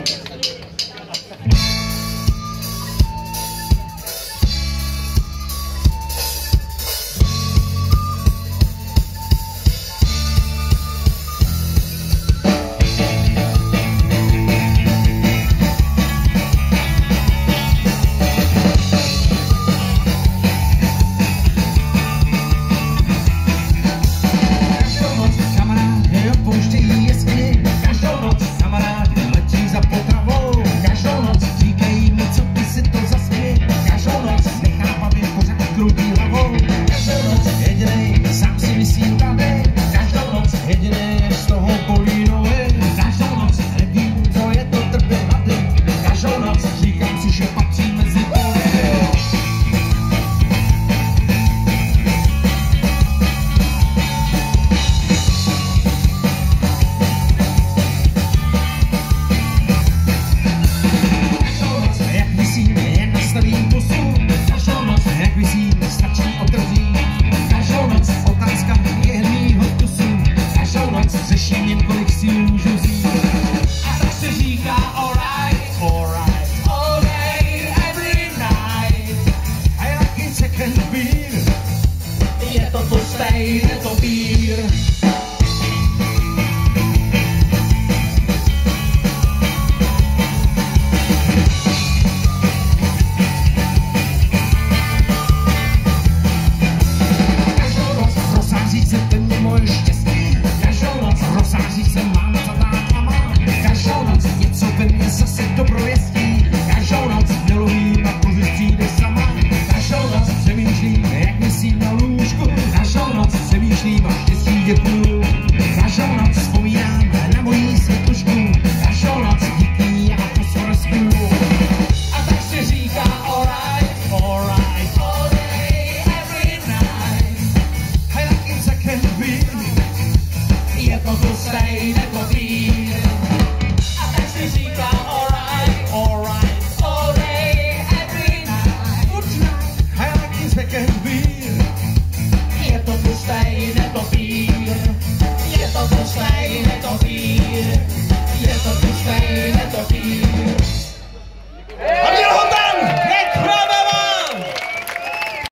Je to tlustej, netopýr. Každou noc v rosářích se temně moje štěstí. Každou noc v rosářích se mám zadát a mám. Každou noc něco ve mně zase dobro jezdí. Každou noc nelovím a kozy přijde sama. Každou noc přemýšlím, jak myslím na lůžku. Každou noc přemýšlím a štěstí děkuju. Každou noc vzpomínám na mojí světlušku. Každou noc díky a fosforesku. A tak se říká alright, alright, all day, every night. I like it, I can be. Je to tlustej.